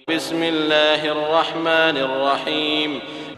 بسم الله الرحمن الرحيم.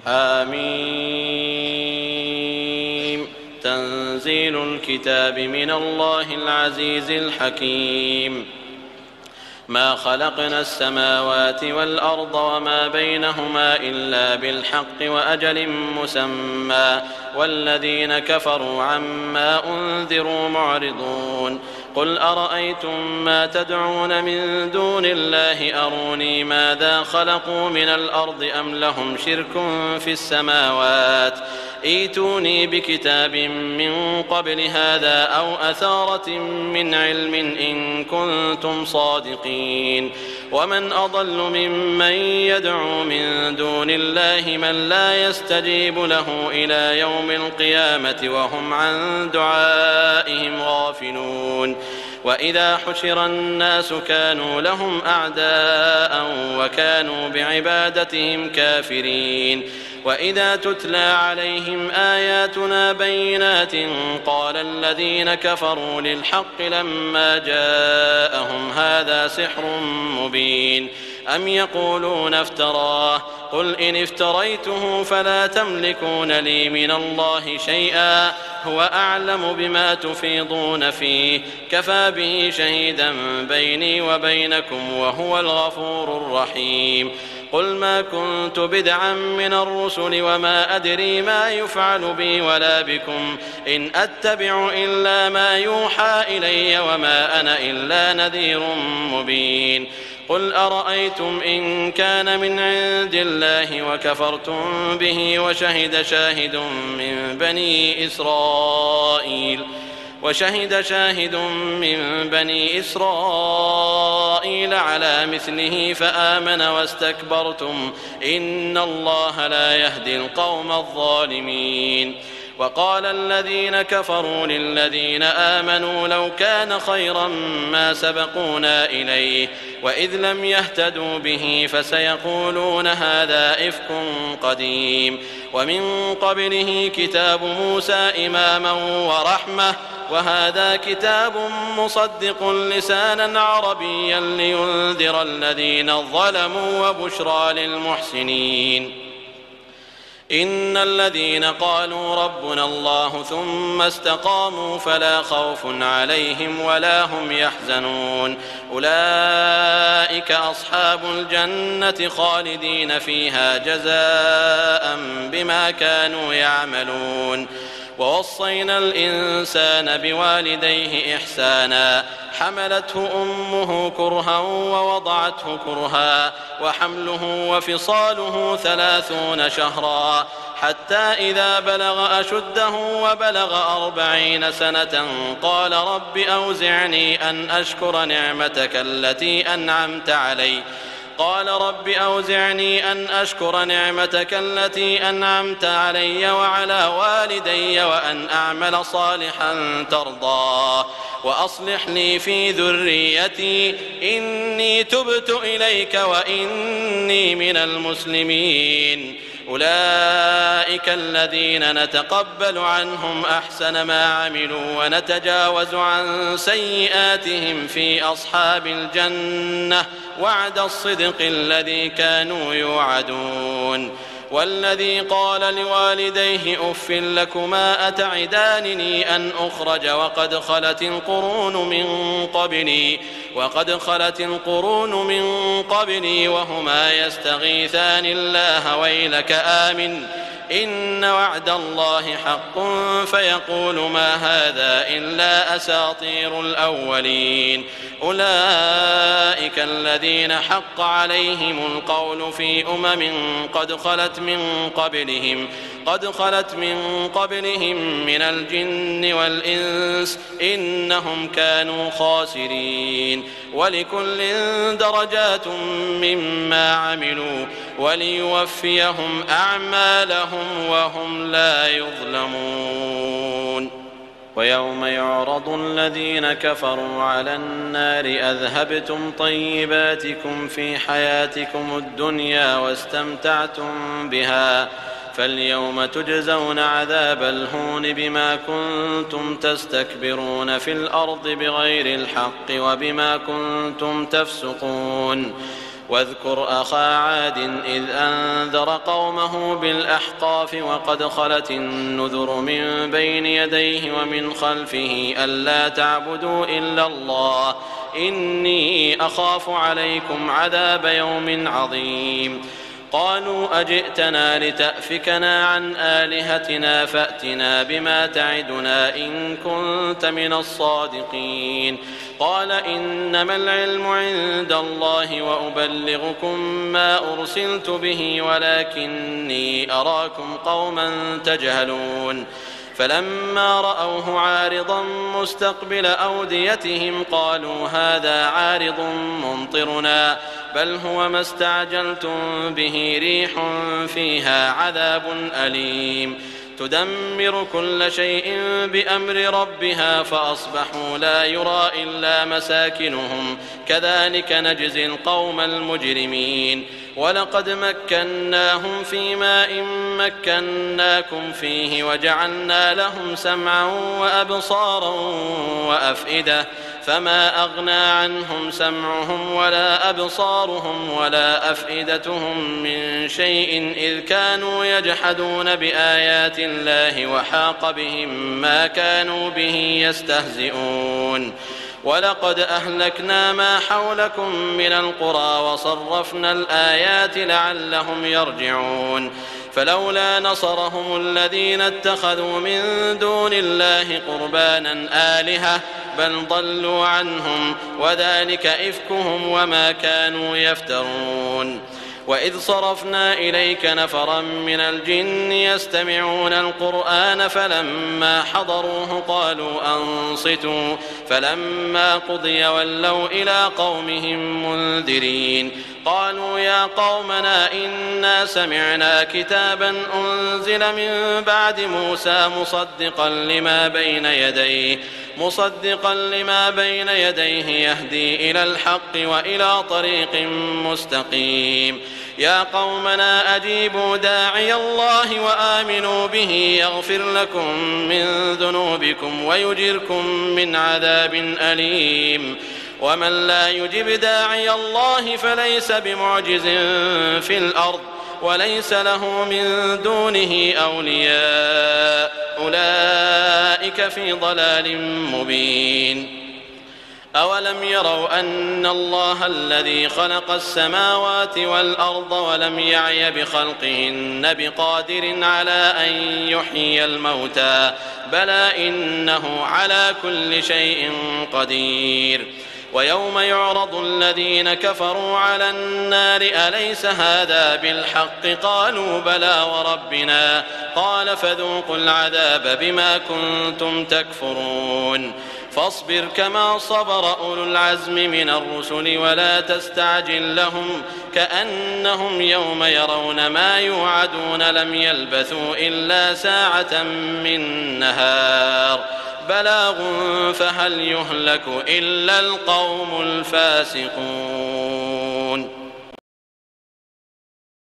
آمين. تنزيل الكتاب من الله العزيز الحكيم. ما خلقنا السماوات والأرض وما بينهما إلا بالحق وأجل مسمى والذين كفروا عما أنذروا معرضون. قل أرأيتم ما تدعون من دون الله أروني ماذا خلقوا من الأرض أم لهم شرك في السماوات ائتوني بكتاب من قبل هذا أو أثارة من علم إن كنتم صادقين. ومن أضل ممن يدعو من دون الله من لا يستجيب له إلى يوم القيامة وهم عن دعائهم غافلون. وإذا حشر الناس كانوا لهم أعداء وكانوا بعبادتهم كافرين. وإذا تتلى عليهم آياتنا بينات قال الذين كفروا للحق لما جاءهم هذا سحر مبين أم يقولون افتراه قل إن افتريته فلا تملكون لي من الله شيئا هو أعلم بما تفيضون فيه كفى به شهيدا بيني وبينكم وهو الغفور الرحيم. قل ما كنت بدعا من الرسل وما أدري ما يفعل بي ولا بكم إن أتبع إلا ما يوحى إلي وما أنا إلا نذير مبين. قل أرأيتم إن كان من عند الله وكفرتم به وشهد شاهد من بني إسرائيل على مثله فآمن واستكبرتم إن الله لا يهدي القوم الظالمين. وقال الذين كفروا للذين آمنوا لو كان خيرا ما سبقونا إليه وإذ لم يهتدوا به فسيقولون هذا إفك قديم. ومن قبله كتاب موسى إماما ورحمة وهذا كتاب مصدق لسانا عربيا لينذر الذين ظلموا وبشرى للمحسنين. إن الذين قالوا ربنا الله ثم استقاموا فلا خوف عليهم ولا هم يحزنون أولئك أصحاب الجنة خالدين فيها جزاء بما كانوا يعملون. ووصينا الإنسان بوالديه إحسانا حملته أمه كرها ووضعته كرها وحمله وفصاله 30 شهرا حتى إذا بلغ أشده وبلغ 40 سنة قال رب أوزعني أن أشكر نعمتك التي أنعمت علي وعلى والدي وأن أعمل صالحا ترضاه وأصلح لي في ذريتي إني تبت إليك وإني من المسلمين. أولئك الذين نتقبل عنهم أحسن ما عملوا ونتجاوز عن سيئاتهم في أصحاب الجنة وعد الصدق الذي كانوا يوعدون. والذي قال لوالديه أف لكما أتعدانني أن أخرج وقد خلت القرون من قبلي وهما يستغيثان الله ويلك آمن إن وعد الله حق فيقول ما هذا إلا أساطير الأولين. أولئك الذين حق عليهم القول في قد خلت من قبلهم من الجن والإنس إنهم كانوا خاسرين. ولكل درجات مما عملوا وليوفيهم أعمالهم وهم لا يظلمون. ويوم يعرض الذين كفروا على النار أذهبتم طيباتكم في حياتكم الدنيا واستمتعتم بها فاليوم تجزون عذاب الهون بما كنتم تستكبرون في الأرض بغير الحق وبما كنتم تفسقون. واذكر أخا عاد إذ أنذر قومه بالأحقاف وقد خلت النذر من بين يديه ومن خلفه ألا تعبدوا إلا الله إني أخاف عليكم عذاب يوم عظيم قالوا أجئتنا لتأفكنا عن آلهتنا فأتنا بما تعدنا إن كنت من الصادقين قال إنما العلم عند الله وأبلغكم ما أرسلت به ولكني أراكم قوما تجهلون فلما رأوه عارضا مستقبل أوديتهم قالوا هذا عارض ممطرنا بل هو ما استعجلتم به ريح فيها عذاب أليم تدمر كل شيء بأمر ربها فأصبحوا لا يرى إلا مساكنهم كذلك نجزي القوم المجرمين ولقد مكناهم في ماء مكناكم فيه وجعلنا لهم سمعا وأبصارا وأفئدة فما أغنى عنهم سمعهم ولا أبصارهم ولا أفئدتهم من شيء إذ كانوا يجحدون بآيات الله وحاق بهم ما كانوا به يستهزئون ولقد أهلكنا ما حولكم من القرى وصرفنا الآيات لعلهم يرجعون فلولا نصرهم الذين اتخذوا من دون الله قربانا آلهة بل ضلوا عنهم وذلك إفكهم وما كانوا يفترون وإذ صرفنا إليك نفرا من الجن يستمعون القرآن فلما حضروه قالوا أنصتوا فلما قضي ولوا إلى قومهم منذرين قالوا يا قومنا إنا سمعنا كتابا أنزل من بعد موسى مصدقا لما بين يديه يهدي إلى الحق وإلى طريق مستقيم يا قومنا أجيبوا داعي الله وآمنوا به يغفر لكم من ذنوبكم ويجركم من عذاب أليم ومن لا يجب داعي الله فليس بمعجز في الأرض وليس له من دونه أولياء أولئك في ضلال مبين أولم يروا أن الله الذي خلق السماوات والأرض ولم يعي بخلقهن بقادر على أن يحيي الموتى بلى إنه على كل شيء قدير ويوم يعرض الذين كفروا على النار أليس هذا بالحق قالوا بلى وربنا قال فذوقوا العذاب بما كنتم تكفرون فاصبر كما صبر أولو العزم من الرسل ولا تستعجل لهم كأنهم يوم يرون ما يوعدون لم يلبثوا إلا ساعة من نهار بلاغ فهل يهلك إلا القوم الفاسقون